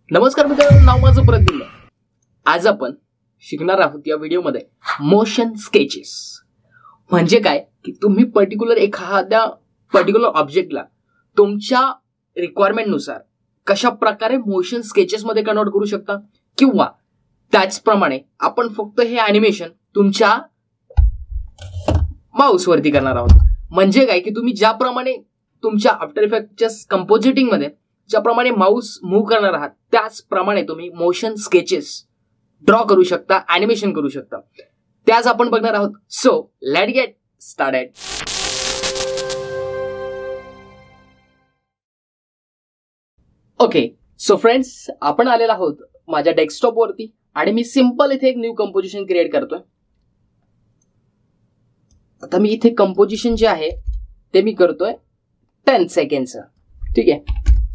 नमस्कार मित्रांनो, नाव माझं प्रद्युम्न. आज आपण शिकणार आहोत या व्हिडिओमध्ये मोशन स्केचेस म्हणजे काय की तुम्ही एखाद्या पर्टिक्युलर ऑब्जेक्टला तुमच्या रिक्वायरमेंटनुसार कशा प्रकारे मोशन स्केचेस मध्ये कन्वर्ट करू शकता, किंवा त्याचप्रमाणे आपण फक्त हे ॲनिमेशन तुमच्या माऊस वरती करणार आहोत. म्हणजे काय की तुम्ही ज्याप्रमाणे तुमच्या आफ्टर इफेक्टच्या कंपोजिटिंग मध्ये ज्याप्रमाणे माऊस मूव्ह करणार आहात त्याचप्रमाणे तुम्ही मोशन स्केचेस ड्रॉ करू शकता, ॲनिमेशन करू शकता. त्याच आपण बघणार आहोत. So let's get started. Okay, so friends, आपण आलेलो आहोत माझ्या डेस्कटॉप वरती आणि मी सिंपल इथे एक न्यू कंपोजिशन क्रिएट करतोय. आता मी इथे कंपोजिशन जे आहे ते मी करतोय 10 सेकंडचं. ठीक आहे.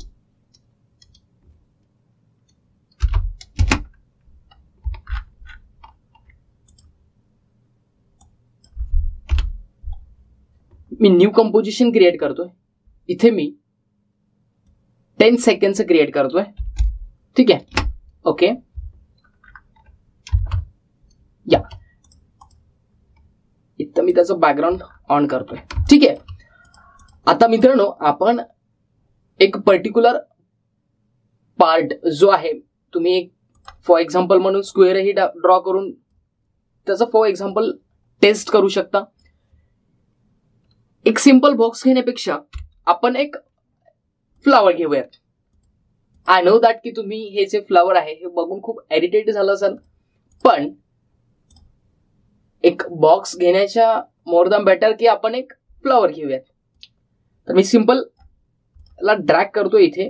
मी न्यू कंपोजिशन क्रिएट करतोय. इथे मी 10 सेकंडचं क्रिएट करतोय. ठीक आहे. ओके, या इथं मी त्याचं बॅकग्राऊंड ऑन करतोय. ठीक आहे. आता मित्रांनो, आपण एक पर्टिक्युलर पार्ट जो आहे, तुम्ही एक फॉर एक्झाम्पल म्हणून स्क्वेअरही ड्रॉ करून त्याचं फॉर एक्झाम्पल टेस्ट करू शकता. एक सिंपल बॉक्स घेण्यापेक्षा आपण एक फ्लावर घेऊयात. आय नो दॅट की तुम्ही हे जे फ्लावर आहे हे बघून खूप इरिटेट झालं असाल, पण एक बॉक्स घेण्याच्या मोर दॅन बेटर की आपण एक फ्लावर घेऊयात. तर मी सिंपल ला ड्रॅग करतोय इथे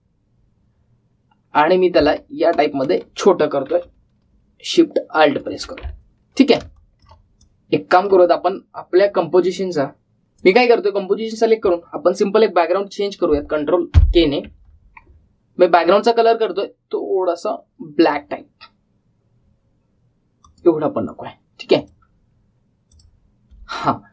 आणि मी त्याला या टाइप मध्ये छोटं करतोय. शिफ्ट अल्ट प्रेस करूया. ठीक आहे. एक काम करूयात, आपण आपल्या कंपोजिशनचा मी काय करतोय, कंपोजिशन सिलेक्ट करून आपण सिंपल एक बॅकग्राऊंड चेंज करूयात कंट्रोल के ने. मी बॅकग्राऊंडचा कलर करतोय थोडासा ब्लॅक टाइप, एवढा पण नको आहे. ठीक आहे. हा,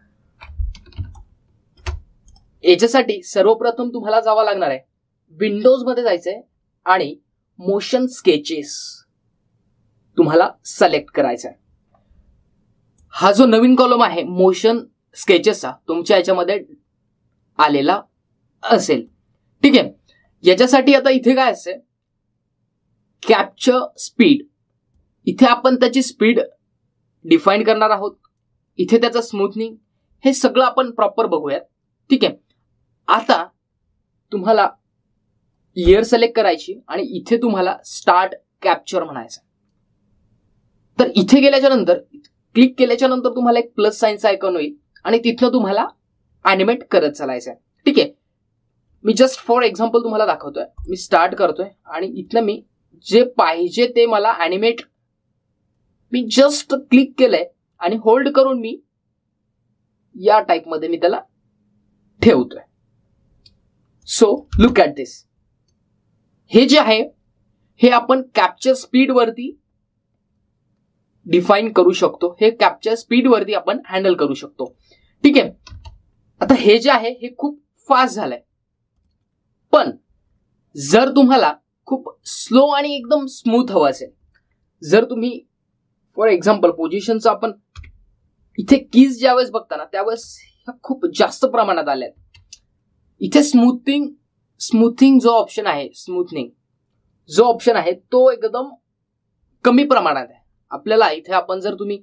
याच्यासाठी सर्वप्रथम तुम्हाला जावं लागणार आहे, विंडोज मध्ये जायचंय आणि मोशन स्केचेस तुम्हाला सिलेक्ट करायचा आहे. हा जो नवीन कॉलम आहे मोशन स्केचेसचा तुमच्या याच्यामध्ये आलेला असेल. ठीक आहे. याच्यासाठी आता इथे काय असेल, कॅप्चर स्पीड. इथे आपण त्याची स्पीड डिफाईन करणार आहोत. इथे त्याचं स्मूथनिंग हे सगळं आपण प्रॉपर बघूयात. ठीक आहे. आता तुम्हाला लेयर सिलेक्ट करायची आणि इथे तुम्हाला स्टार्ट कॅप्चर म्हणायचं. तर इथे गेल्याच्या नंतर क्लिक केल्याच्या नंतर तुम्हाला एक प्लस साइनचा आयकॉन होईल आणि तिथनं तुम्हाला ॲनिमेट करत चालायचं आहे. ठीक आहे. मी जस्ट फॉर एक्झाम्पल तुम्हाला दाखवतोय. मी स्टार्ट करतोय आणि इथनं मी जे पाहिजे ते मला ॲनिमेट मी जस्ट क्लिक केलंय आणि होल्ड करून मी या टाइप मध्ये मी त्याला ठेवतोय. So look at this. हे जे आहे हे आपण कॅप्चर स्पीड वरती डिफाईन करू शकतो. हे कॅप्चर स्पीड वरती आपण हँडल करू शकतो. ठीक आहे. आता हे जे आहे हे खूप फास्ट झालंय, पण जर तुम्हाला खूप स्लो आणि एकदम स्मूथ हवं असेल, जर तुम्ही फॉर एक्झाम्पल पोझिशनचं आपण इथे कीज ज्यावेळेस बघताना त्यावेळेस खूप जास्त प्रमाणात आल्या आहेत. इथे स्मूथिंग जो ऑप्शन आहे, स्मूथनिंग जो ऑप्शन आहे तो एकदम कमी प्रमाणात आहे. आपल्याला इथे आपण जर तुम्ही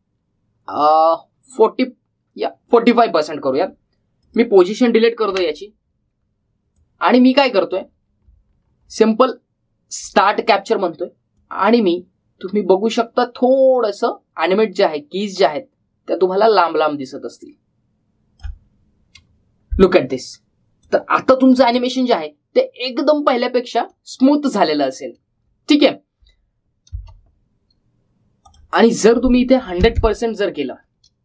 45% करूयात. मी पोझिशन डिलीट करतोय याची आणि मी काय करतोय, सिंपल स्टार्ट कॅप्चर म्हणतोय आणि मी तुम्ही बघू शकता थोडंसं ॲनिमेट जे आहे, कीज जे आहेत त्या तुम्हाला लांब लांब दिसत असतील. Look at this. तर आता तुमचं ॲनिमेशन जे आहे ते एकदम पहिल्यापेक्षा स्मूथ झालेलं असेल. ठीक आहे. आणि जर तुम्ही इथे 100% जर केलं,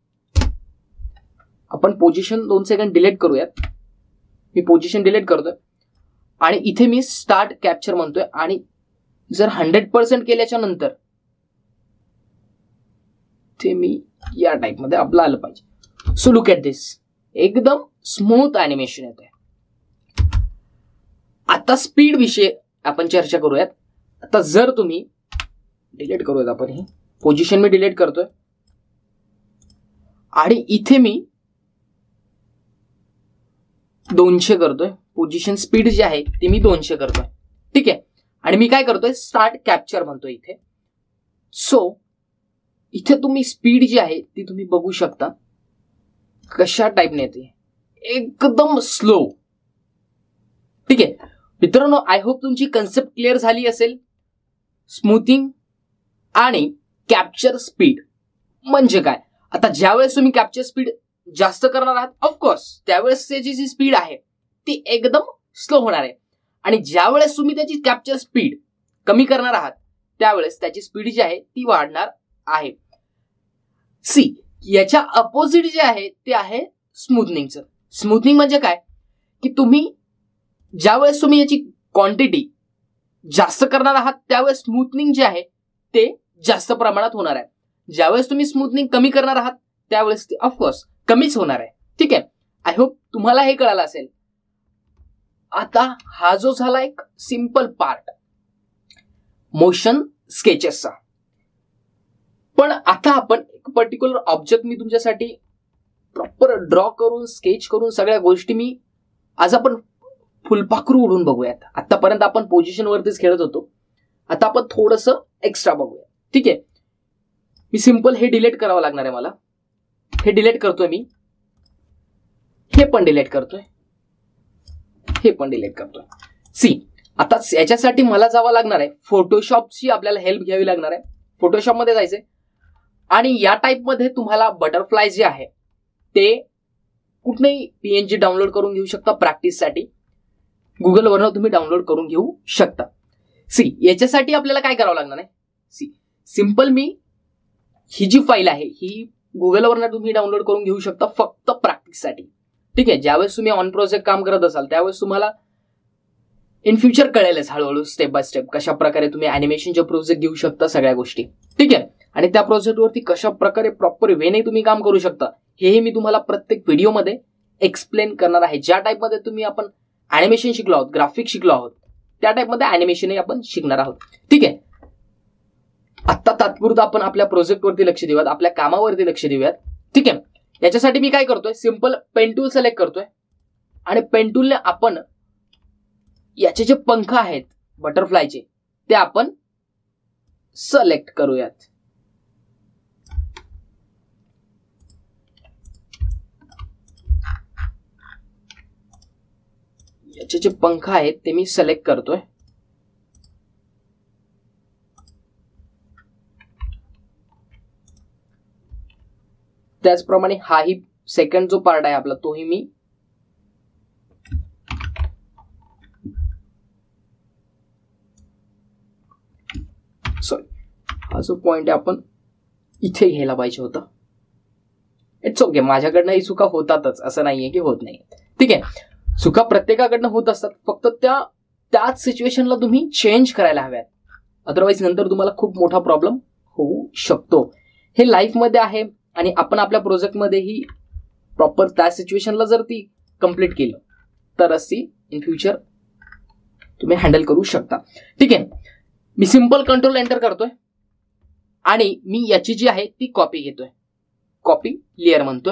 आपण पोझिशन 2 सेकंड डिलीट करूयात. मी पोझिशन डिलीट करतोय आणि इथे मी स्टार्ट कॅप्चर म्हणतोय आणि जर 100% केल्याच्या नंतर ते मी या टाइप मध्ये आपलं आलं पाहिजे. So look at this. एकदम स्मूथ ॲनिमेशन येते. आता स्पीड विषयी आपण चर्चा करूयात. आता जर तुम्ही डिलीट करूयात आपण, ही पोझिशन मी डिलीट करतोय आणि इथे मी 200 करतोय. पोझिशन स्पीड जी आहे ती मी 200 करतोय. ठीक आहे. आणि मी काय करतोय, स्टार्ट कॅप्चर म्हणतोय इथे. सो इथे तुम्ही स्पीड जी आहे ती तुम्ही बघू शकता कशा टाईपने येते, एकदम स्लो. ठीक आहे मित्रांनो, आय होप तुमची कन्सेप्ट क्लिअर झाली असेल. स्मूथिंग आणि कॅप्चर स्पीड म्हणजे काय. आता ज्यावेळेस तुम्ही कॅप्चर स्पीड जास्त करणार आहात, ऑफकोर्स त्यावेळेस त्याची जी स्पीड आहे ती एकदम स्लो होणार आहे. आणि ज्यावेळेस तुम्ही त्याची कॅप्चर स्पीड कमी करणार आहात त्यावेळेस त्याची स्पीड जी आहे ती वाढणार आहे. सी, याच्या अपोजिट जे आहे ते आहे स्मूथनिंगचं. स्मूथनिंग म्हणजे काय की तुम्ही ज्यावेळेस तुम्ही याची क्वांटिटी जास्त करणार आहात त्यावेळेस स्मूथनिंग जे आहे ते जास्त प्रमाणात होणार आहे. ज्यावेळेस तुम्ही स्मूथनिंग कमी करणार आहात त्यावेळेस ते ऑफकोर्स कमीच होणार आहे. ठीक आहे. आय होप तुम्हाला हे कळालं असेल. आता हा जो झाला एक सिंपल पार्ट मोशन स्केचेसचा. पण आता आपण एक पर्टिक्युलर ऑब्जेक्ट मी तुमच्यासाठी प्रॉपर ड्रॉ करून स्केच करून सगळ्या गोष्टी मी आज आपण फुलपाखरू उडून बघूयात. आतापर्यंत आपण पोझिशन वरतीच खेळत होतो, आता आपण थोडंसं एक्स्ट्रा बघूया. ठीक आहे. मी सिंपल हे डिलीट करावं लागणार आहे मला. हे डिलीट करतोय मी, हे पण डिलीट करतोय, हे पण डिलीट करतोय. सी, आता याच्यासाठी मला जावं लागणार आहे फोटोशॉपची आपल्याला हेल्प घ्यावी लागणार आहे. फोटोशॉपमध्ये जायचंय आणि या टाईपमध्ये तुम्हाला बटरफ्लाय जे आहे ते कुठेही PNG डाउनलोड करून घेऊ शकता. प्रॅक्टिससाठी गुगलवरनं तुम्ही डाउनलोड करून घेऊ शकता. सी, याच्यासाठी आपल्याला काय करावं लागणार आहे. सी, सिंपल मी ही जी फाईल आहे ही गुगलवरनं तुम्ही डाउनलोड करून घेऊ शकता फक्त प्रॅक्टिससाठी. ठीक आहे. ज्यावेळेस तुम्ही ऑन प्रोजेक्ट काम करत असाल त्यावेळेस तुम्हाला इन फ्युचर कळेलच हळूहळू स्टेप बाय स्टेप कशा प्रकारे तुम्ही अॅनिमेशनचे प्रोजेक्ट घेऊ शकता सगळ्या गोष्टी. ठीक आहे. आणि त्या प्रोजेक्टवरती कशा प्रकारे प्रॉपर वेने तुम्ही काम करू शकता हेही मी तुम्हाला प्रत्येक व्हिडिओमध्ये एक्सप्लेन करणार आहे. ज्या टाईपमध्ये तुम्ही आपण अॅनिमेशन शिकलो आहोत, ग्राफिक शिकलो आहोत, त्या टाईपमध्ये अॅनिमेशनही आपण शिकणार आहोत. ठीक आहे. आत्ता तात्पुरतं आपण आपल्या प्रोजेक्टवरती लक्ष देऊयात, आपल्या कामावरती लक्ष देऊयात. ठीक आहे. याच्यासाठी मी काय करतोय, सिंपल पेन टूल सिलेक्ट करतोय आणि पेन टूलने आपण याचे जे पंख आहेत बटरफ्लायचे ते आपण सिलेक्ट करूयात. याचे जे पंख आहेत ते मी सिलेक्ट करतोय. त्याचप्रमाणे हाही सेकंड जो पार्ट आहे आपला तोही मी हा जो पॉइंट आहे आपण इथे घ्यायला पाहिजे होता. इट्स ओके, माझ्याकडनं चुका होतातच, असं नाहीये की होत नाही. ठीक आहे. चुका प्रत्येकाकडनं होत असतात, फक्त त्याच सिच्युएशनला तुम्ही चेंज करायला हव्यात. अदरवाईज नंतर तुम्हाला खूप मोठा प्रॉब्लेम होऊ शकतो. हे लाईफमध्ये आहे आणि आपण आपल्या प्रोजेक्टमध्येही प्रॉपर त्या सिच्युएशनला जर ती कंप्लीट केलं तरच ती इन फ्युचर तुम्ही हँडल करू शकता. ठीक आहे. मी सिंपल कंट्रोल एंटर करतोय आणि मी याची जी आहे ती कॉपी घेतोय, कॉपी लेअर म्हणतोय.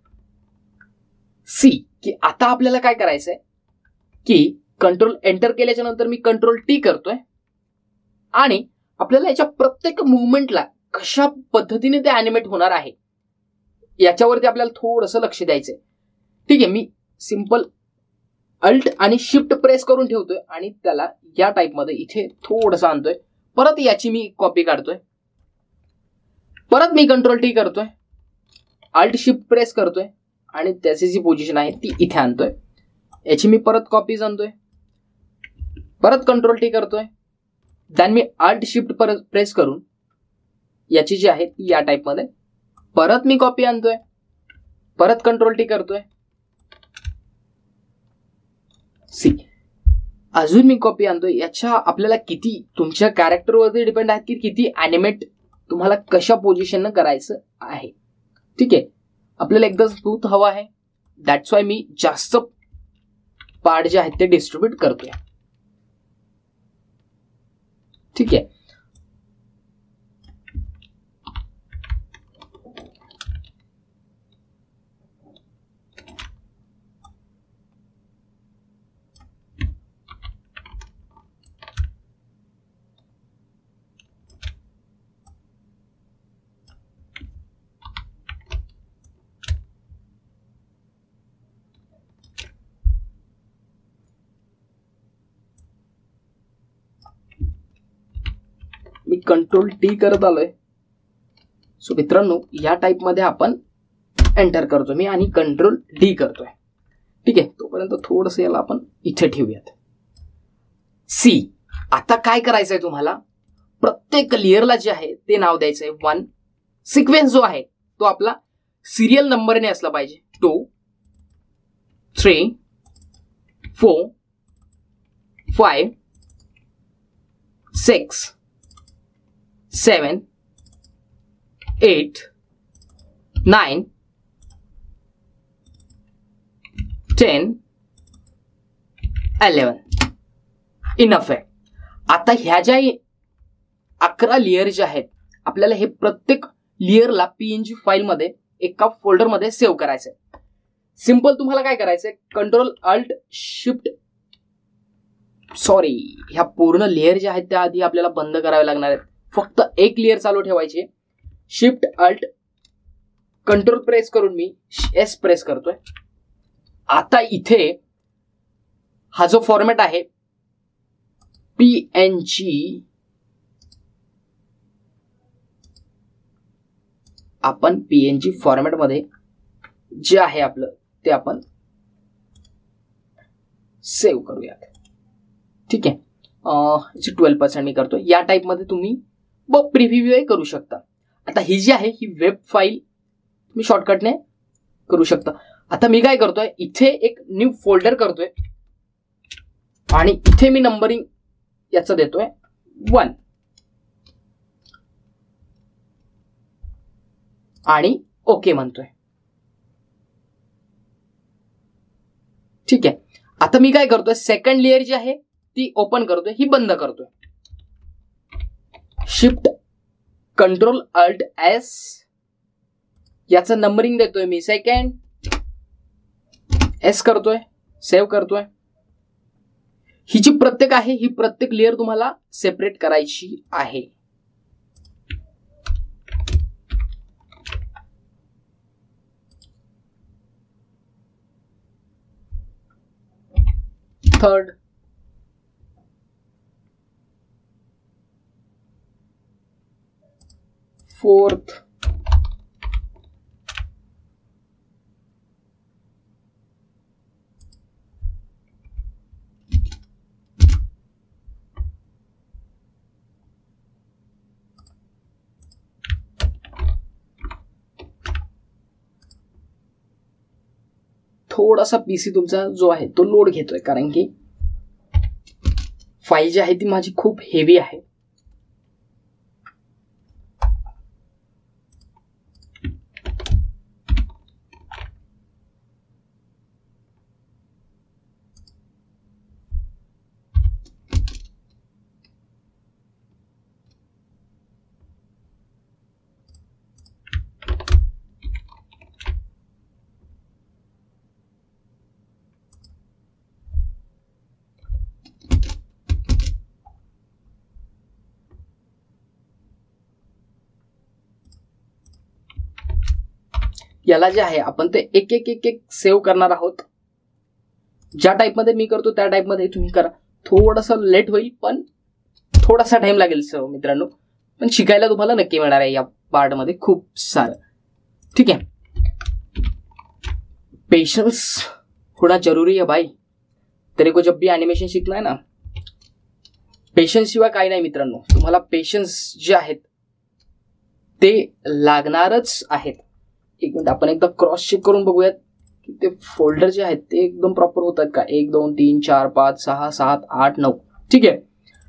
सी, की आता आपल्याला काय करायचंय की कंट्रोल एंटर केल्याच्या नंतर मी कंट्रोल टी करतोय आणि आपल्याला याच्या प्रत्येक मुवमेंटला कशा पद्धतीने ते अॅनिमेट होणार आहे याच्यावरती आपल्याला थोडंसं लक्ष द्यायचंय. ठीक आहे. मी सिंपल अल्ट आणि शिफ्ट प्रेस करून ठेवतोय आणि त्याला या टाईपमध्ये इथे थोडंसं आणतोय. परत याची मी कॉपी काढतोय, परत मी कंट्रोल टी करतोय, अल्ट शिफ्ट प्रेस करतोय आणि त्याची जी पोझिशन आहे ती इथे आणतोय. याची मी परत कॉपीज आणतोय, परत कंट्रोल टी करतोय, देन मी अल्ट शिफ्ट प्रेस करून याची जी आहे ती या टाईपमध्ये परत मी कॉपी आणतोय, परत कंट्रोल टी करतोय. सी, अजून मी कॉपी आणतोय. याच्या आपल्याला किती तुमच्या कॅरेक्टरवरती डिपेंड आहे की किती अॅनिमेट तुम्हाला कशा पोझिशननं करायचं आहे. ठीक आहे. आपल्याला एकदम स्मूथ हवा आहे, दॅट्स वाय मी जास्त पार्ट जे आहेत ते डिस्ट्रीब्यूट करतोय. ठीक ठीक आहे. मी कंट्रोल टी करत आलोय. सो मित्रांनो, या टाईपमध्ये आपण एंटर करतो मी आणि कंट्रोल डी करतोय. ठीक आहे, तोपर्यंत थोडस याला आपण इथे ठेवूयात. सी, आता काय करायचंय तुम्हाला, प्रत्येक लेअरला जे आहे ते नाव द्यायचंय 1. सिक्वेन्स जो आहे तो आपला सिरियल नंबरने असला पाहिजे. 2, 3, 4, 5, 6, 7, 8, 9, 10, 11. इनफ आहे. आता ह्या ज्या 11 लेअर ज्या आहेत, आपल्याला हे प्रत्येक लेअरला पीएनजी फाईलमध्ये एका फोल्डरमध्ये सेव्ह करायचं आहे. सिंपल तुम्हाला काय करायचंय, कंट्रोल अल्ट शिफ्ट, सॉरी, ह्या पूर्ण लेअर ज्या आहेत त्या आधी आपल्याला बंद करावे लागणार आहेत. फक्त एक लेअर चालू ठेवायची. शिफ्ट अल्ट कंट्रोल प्रेस करून मी एस प्रेस करतोय. आता इथे हा जो फॉर्मॅट आहे पीएनजी, आपण पीएनजी फॉर्मॅट मध्ये जे आहे आपलं ते आपण सेव्ह करूयात. ठीक आहे, 12% मी करतो. या टाईप मध्ये तुम्ही प्रिव्ह्यू करू शकता. आता ही जी आहे ही वेब फाईल तुम्ही शॉर्टकटने करू शकता. आता मी काय करतोय, इथे एक न्यू फोल्डर करतोय आणि इथे मी नंबरिंग याचं देतोय 1 आणि ओके म्हणतोय. ठीक आहे, आता मी काय करतोय, सेकंड लेअर जी आहे ती ओपन करतोय, ही बंद करतोय. शिफ्ट कंट्रोल अल्ट एस, याचं नंबरिंग देतोय मी सेकंड, एस करतोय, सेव्ह करतोय. ही जी प्रत्येक आहे ही प्रत्येक लेअर तुम्हाला सेपरेट करायची आहे. थर्ड, फोर्थ, थोडासा पीसी तुमचा जो आहे तो लोड घेतोय, कारण की फाईल जी आहे ती माझी खूप हेवी आहे. याला जे आहे आपण ते एक एक एक एक सेव्ह करणार आहोत. ज्या टाईपमध्ये मी करतो त्या टाईपमध्ये तुम्ही करा. थोडासा लेट होईल, पण थोडासा टाइम लागेल सर्व मित्रांनो, पण शिकायला तुम्हाला नक्की मिळणार आहे या पार्टमध्ये खूप सारं. ठीक आहे, पेशेंस होना जरूरी है भाई. तेरे को जब भी एनिमेशन शिकना है ना, पेशेंस शिवाय काही नाही मित्रांनो. तुम्हाला पेशेंस जे आहेत ते लागणारच आहेत. एक मिनिट, आपण एकदा क्रॉस चेक करून बघूयात की ते फोल्डर जे आहेत ते एकदम प्रॉपर होतात का. 1 2 3 4 5 6 7 8 9. ठीक आहे,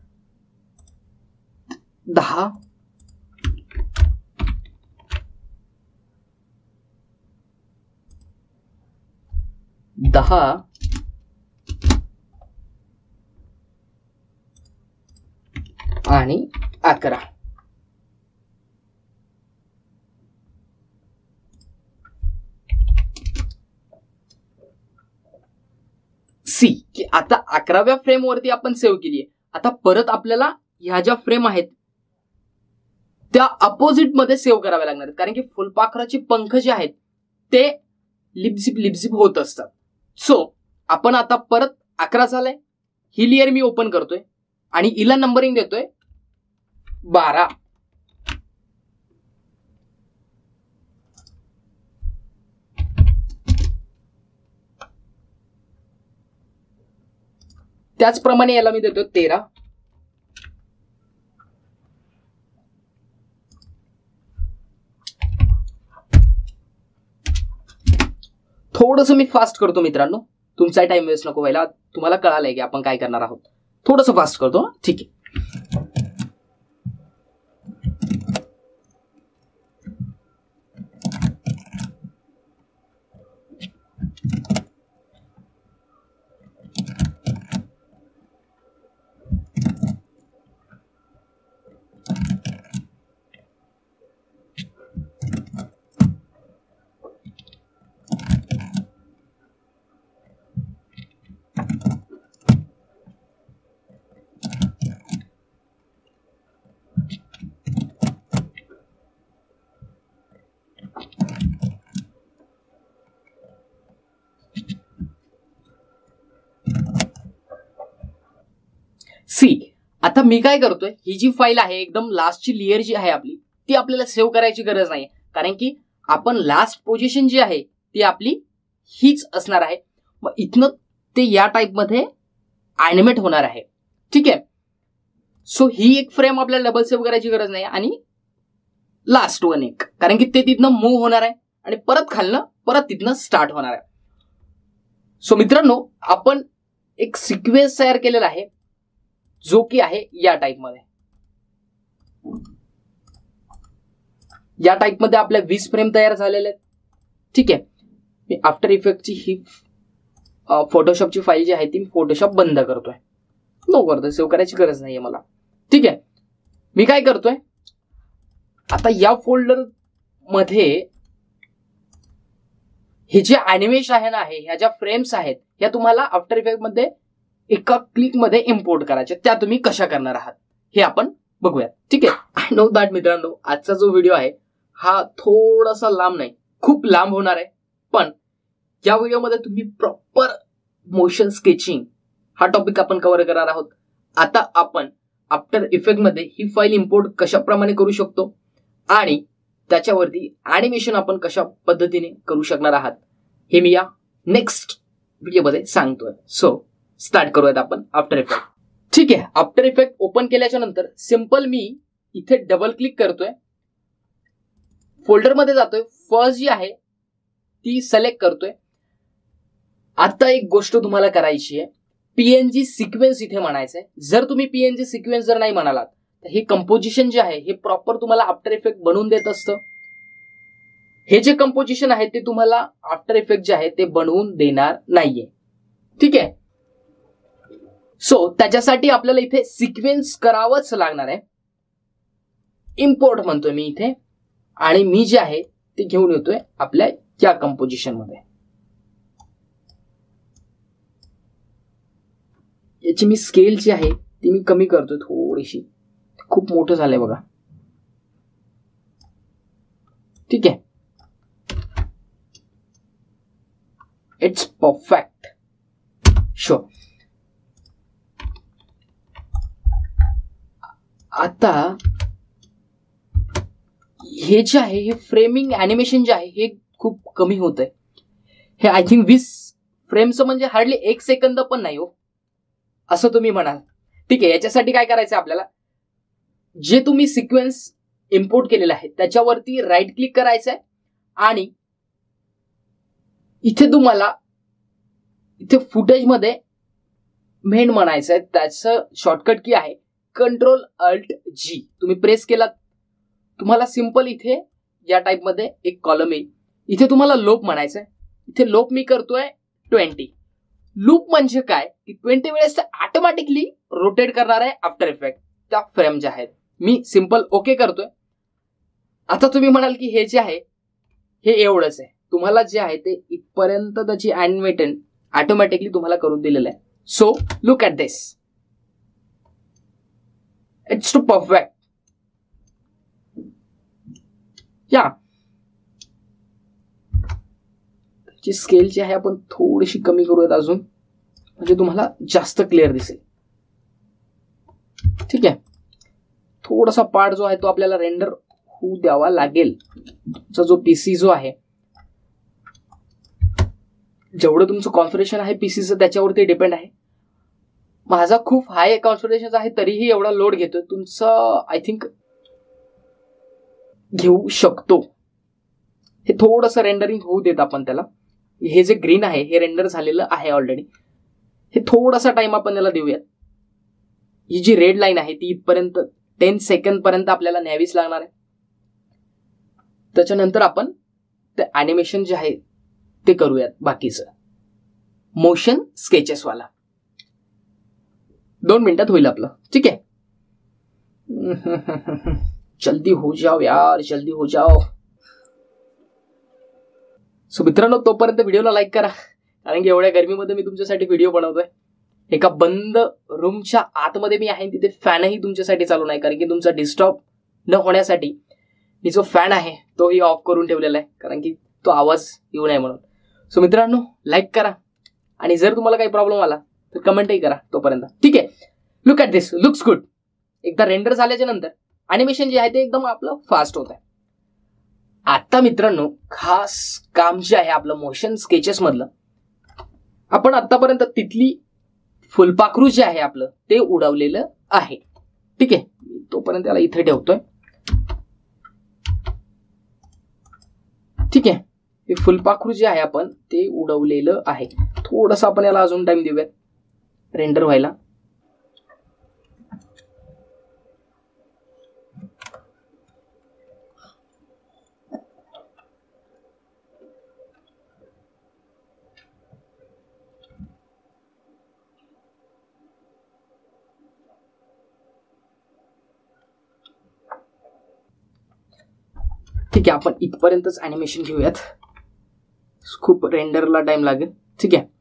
10, 10, आणि 11. सी की आता 11व्या फ्रेम वरती आपण सेव्ह केली आहे. आता परत आपल्याला ह्या ज्या फ्रेम आहेत त्या अपोजिट मध्ये सेव्ह कराव्या लागणार आहेत, कारण की फुलपाखराचे पंख जे आहेत ते लिपझिप लिपझिप होत असतात. सो आपण आता परत 11 झालंय, ही लेयर मी ओपन करतोय आणि हिला नंबरिंग देतोय 12. त्याचप्रमाणे याला मी देतोय 13. थोडंसं मी फास्ट करतो मित्रांनो, तुमचा टाइम वेस्ट नको व्हायला. तुम्हाला कळालंय की आपण काय करणार आहोत. थोडंसं फास्ट करतो. ठीक आहे. सी आता मी काय करतोय, ही जी फाईल आहे एकदम लास्टची लेयर जी आहे आपली ती आपल्याला सेव्ह करायची गरज नाही, कारण की आपण लास्ट पोझिशन जी आहे ती आपली हीच असणार आहे. मग इथनं ते या टाइप मध्ये ॲनिमेट होणार आहे. ठीक आहे. सो ही एक फ्रेम आपल्याला डबल सेव्ह करायची गरज नाही आणि लास्ट वन एक, कारण की ते तिथनं मूव्ह होणार आहे आणि परत खालनं परत तिथनं स्टार्ट होणार आहे. सो मित्रांनो, आपण एक सिक्वेन्स तयार केलेला आहे जो की आहे या टाइप मध्ये. या टाइप मध्ये आपल्या 20 फ्रेम तयार झालेले आहेत. ठीक आहे. मी आफ्टर इफेक्टची ही फोटोशॉपची फाईल जी आहे ती फोटोशॉप बंद करतोय. नो करतोय, सेव्ह करायची गरज नाहीये मला. ठीक आहे. मी काय करतोय आता, या फोल्डर मध्ये हे जे ॲनिमेशन आहे ना, ह्या ज्या फ्रेम्स आहेत ह्या तुम्हाला आफ्टर इफेक्ट मध्ये एका क्लिक मध्ये इम्पोर्ट करायचे. त्या तुम्ही कशा करणार आहात हे आपण बघूया. ठीक आहे. आय नो दॅट मित्रांनो, आजचा जो व्हिडिओ आहे हा थोडासा लांब नाही, खूप लांब होणार आहे, पण या व्हिडिओमध्ये तुम्ही प्रॉपर मोशन स्केचिंग हा टॉपिक आपण कव्हर करणार आहोत. आता आपण आफ्टर इफेक्ट मध्ये ही फाईल इम्पोर्ट कशाप्रमाणे करू शकतो आणि त्याच्यावरती ॲनिमेशन आपण कशा पद्धतीने करू शकणार आहात हे मी या नेक्स्ट व्हिडिओमध्ये सांगतोय. सो स्टार्ट करूयात आपण आफ्टर इफेक्ट. ठीक आहे. आफ्टर इफेक्ट ओपन केल्याच्या नंतर सिंपल मी इथे डबल क्लिक करतोय, फोल्डर मध्ये जातोय, फर्स्ट जी आहे ती सिलेक्ट करतोय. आता एक गोष्ट तुम्हाला करायची आहे, पीएनजी सिक्वेन्स इथे म्हणायचंय. जर तुम्ही पीएनजी सिक्वेन्स जर नाही म्हणालात तर हे कंपोजिशन जे आहे हे प्रॉपर तुम्हाला आफ्टर इफेक्ट बनवून देत असतं. हे जे कंपोजिशन आहे ते तुम्हाला आफ्टर इफेक्ट जे आहे ते बनवून देणार नाहीये. ठीक आहे. सो त्याच्यासाठी आपल्याला इथे सिक्वेन्स करावंच लागणार आहे. इम्पोर्ट म्हणतोय मी इथे आणि मी जे आहे ते घेऊन येतोय आपल्या या कंपोजिशन मध्ये. याची मी स्केल जी आहे ती मी कमी करतोय थोडीशी, खूप मोठं झालंय बघा. ठीक आहे. It's perfect. शुअर. आता हे जे आहे हे फ्रेमिंग ॲनिमेशन जे आहे हे खूप कमी होत आहे. हे आय थिंक 20 फ्रेमचं म्हणजे हार्डली 1 सेकंद पण नाही हो, असं तुम्ही म्हणाल. ठीक आहे. याच्यासाठी काय करायचं आपल्याला, जे तुम्ही सिक्वेन्स इम्पोर्ट केलेलं आहे त्याच्यावरती राईट क्लिक करायचं आहे आणि इथे तुम्हाला इथे फुटेज मध्ये मेन म्हणायचं आहे. त्याचं शॉर्टकट की आहे Ctrl-Alt-G. तुम्ही प्रेस केलात तुम्हाला सिंपल इथे या टाइप मध्ये एक कॉलम येईल. इथे तुम्हाला लोप म्हणायचं आहे. इथे लोप मी करतोय 20. लूप म्हणजे काय की 20 वेळेस ऑटोमॅटिकली रोटेट करणार आहे आफ्टर इफेक्ट. त्या फ्रेम ज्या आहेत. मी सिंपल ओके करतोय. आता तुम्ही म्हणाल की हे जे आहे हे एवढंच आहे. तुम्हाला जे आहे ते इथपर्यंत त्याची ॲनिमेशन ऑटोमॅटिकली तुम्हाला करून दिलेलं आहे. So look at this, it's too perfect. या त्याची स्केल जी आहे आपण थोडीशी कमी करूयात अजून, म्हणजे तुम्हाला जास्त क्लिअर दिसेल. ठीक आहे. थोडासा पार्ट जो आहे तो आपल्याला रेंडर होऊ द्यावा लागेल. तुमचा जो पीसी जो आहे, जेवढं तुमचं कॉन्फिगरेशन आहे पीसीचं त्याच्यावरती डिपेंड आहे. माझा खूप हाय कॉन्फिगरेशन आहे तरीही एवढा लोड घेतोय. तुमचं आय थिंक घेऊ शकतो. हे थोडंसं रेंडरिंग होऊ देत आपण त्याला. हे जे ग्रीन आहे हे रेंडर झालेलं आहे ऑलरेडी. हे थोडासा टाइम आपण त्याला देऊयात. ही जी रेड लाईन आहे ती इथपर्यंत 10 सेकंड पर्यंत आपल्याला न्यावीच लागणार आहे. त्याच्यानंतर आपण ते ॲनिमेशन जे आहे ते करूयात बाकीचं मोशन स्केचेस वाला. 2 मिनिटात होईल आपलं. ठीक आहे. जल्दी हो जाओ यार, जल्दी हो जाओ. सो मित्रांनो, तोपर्यंत व्हिडिओला लाईक करा, कारण की एवढ्या गरमीमध्ये मी तुमच्यासाठी व्हिडिओ बनवतोय. एका बंद रूमच्या आतमध्ये मी आहे, तिथे फॅनही तुमच्यासाठी चालू नाही, कारण की तुमचा डिस्टर्ब न होण्यासाठी मी जो फॅन आहे तोही ऑफ करून ठेवलेला आहे, कारण की तो आवाज येऊ नये म्हणून. सो मित्रांनो, लाईक करा आणि जर तुम्हाला काही प्रॉब्लेम आला तर कमेंटही करा तोपर्यंत. ठीक आहे. Look at this, looks good. एकदा रेंडर झाल्याच्या नंतर ॲनिमेशन जे आहे ते एकदम आपलं फास्ट होत आहे. आता मित्रांनो, खास काम जे आहे आपलं मोशन स्केचेस मधलं, आपण आतापर्यंत तिथली फुलपाखरू जे आहे आपलं ते उडवलेलं आहे. ठीक आहे. तोपर्यंत त्याला इथे ठेवतोय. ठीक आहे. हे फुलपाखरू जे आहे आपण ते उडवलेलं आहे. थोडंसं आपण याला अजून टाइम देऊयात रेंडर व्हायला. ठीक आहे. आपण इथपर्यंतच ॲनिमेशन घेऊयात, खूप रेंडरला टाइम लागेल. ठीक आहे.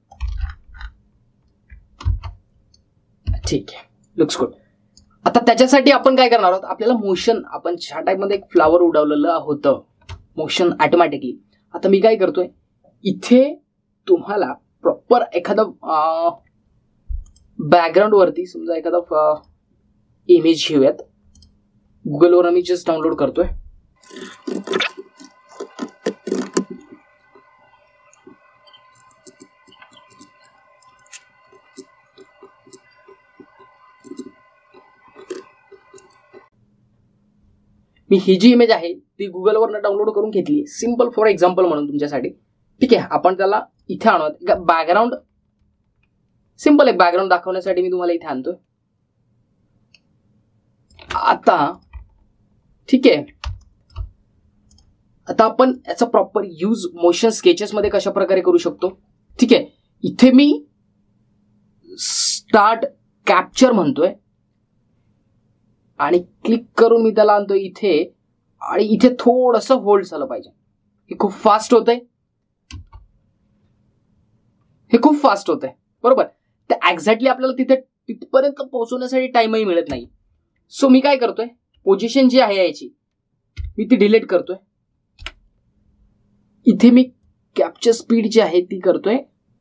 ठीक आहे. Looks good. आता त्याच्यासाठी आपण काय करणार आहोत, आपल्याला मोशन, आपण ज्या टाईपमध्ये एक फ्लावर उडवलेलं होतं मोशन ऑटोमॅटिकली, आता मी काय करतोय, इथे तुम्हाला प्रॉपर एखादा बॅकग्राऊंड वरती समजा एखादा इमेज घेऊयात. गुगलवर मी जस्ट डाउनलोड करतोय. मी ही जी इमेज आहे ती गुगलवरनं डाउनलोड करून घेतली, सिंपल फॉर एक्झाम्पल म्हणून तुमच्यासाठी. ठीक आहे. आपण त्याला इथे आणूयात. बॅकग्राऊंड सिंपल एक बॅकग्राऊंड दाखवण्यासाठी मी तुम्हाला इथे आणतोय. आता ठीक आहे. आता आपण याचा प्रॉपर यूज मोशन स्केचेस मध्ये कशा प्रकारे करू शकतो. ठीक आहे. इथे मी स्टार्ट कॅप्चर म्हणतोय आणि क्लिक करून मी त्याला आणतोय इथे, आणि इथे थोडंसं होल्ड झालं पाहिजे. हे खूप फास्ट होतंय, हे खूप फास्ट होतंय. बरोबर. ते एक्झॅक्टली आपल्याला तिथपर्यंत पोहोचवण्यासाठी टाइमही मिळत नाही. सो मी काय करतोय, पोझिशन जी आहे याची मी ती डिलीट करतोय. इथे मी कॅप्चर स्पीड जी आहे ती करतोय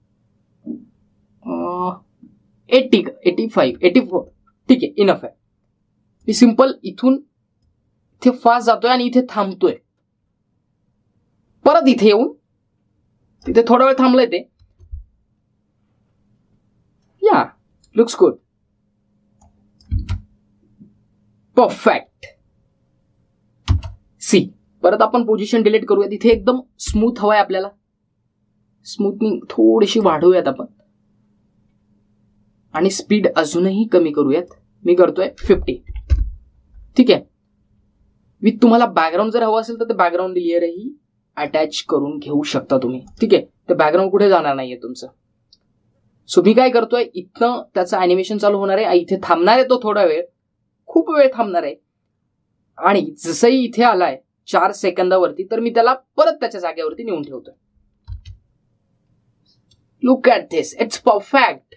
80, 85, 84. ठीक आहे. इनफ आहे. मी सिंपल इथून इथे फास्ट जातोय आणि इथे थांबतोय. परत इथे येऊन तिथे थोडा वेळ थांबलंय ते. या लुक्स गुड. परफेक्ट. सी, परत आपण पोझिशन डिलीट करूया. तिथे एकदम स्मूथ हवाय आपल्याला. स्मूथनिंग थोडीशी वाढवूयात आपण आणि स्पीड अजूनही कमी करूयात. मी करतोय 50. ठीक आहे. विथ तुम्हाला बॅकग्राऊंड जर हवं असेल तर ते बॅकग्राऊंड लेअरही अटॅच करून घेऊ शकता तुम्ही. ठीक आहे. ते बॅकग्राऊंड कुठे जाणार नाहीये तुमचं. सो मी काय करतोय, इथनं त्याचं ॲनिमेशन चालू होणार आहे, इथे थांबणार आहे तो थोडा वेळ, खूप वेळ थांबणार आहे आणि जसंही इथे आलाय 4 सेकंदावरती तर मी त्याला परत त्याच्या जागेवरती नेऊन ठेवतोय. Look at this, it's perfect.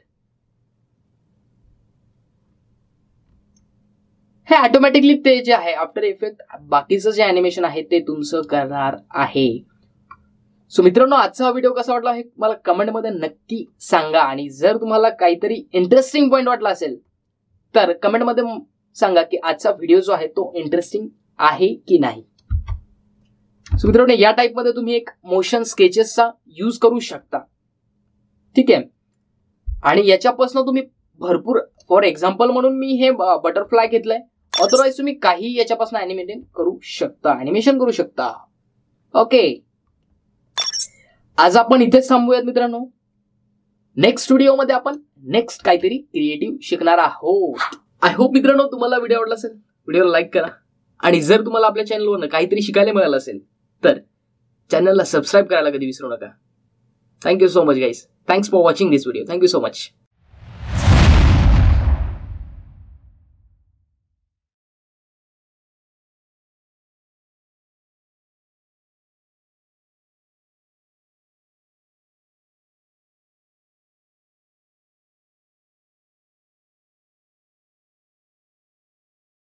हे ऑटोमॅटिकली ते जे आहे आफ्टर इफेक्ट बाकीचं जे अॅनिमेशन आहे ते तुमचं करणार आहे. सो मित्रांनो, आजचा व्हिडिओ कसा वाटला हे मला कमेंटमध्ये नक्की सांगा आणि जर तुम्हाला काहीतरी इंटरेस्टिंग पॉईंट वाटला असेल तर कमेंटमध्ये सांगा की आजचा व्हिडिओ जो आहे तो इंटरेस्टिंग आहे की नाही. सो मित्रांनो, या टाईपमध्ये तुम्ही एक मोशन स्केचेसचा यूज करू शकता. ठीक आहे. आणि याच्यापासून तुम्ही भरपूर, फॉर एक्झाम्पल म्हणून मी हे बटरफ्लाय घेतलंय, अदरवाईज तुम्ही काही याच्यापासून अॅनिमेशन करू शकता. ओके, आज आपण इथेच थांबूयात मित्रांनो. नेक्स्ट व्हिडिओमध्ये आपण नेक्स्ट काहीतरी क्रिएटिव्ह शिकणार आहोत. आय होप मित्रांनो तुम्हाला व्हिडिओ आवडला असेल. व्हिडिओला लाईक करा आणि जर तुम्हाला आपल्या चॅनलवरनं काहीतरी शिकायला मिळालं असेल तर चॅनलला सबस्क्राईब करायला कधी विसरू नका. Thank you so much guys. Thanks for watching this video. Thank you so much.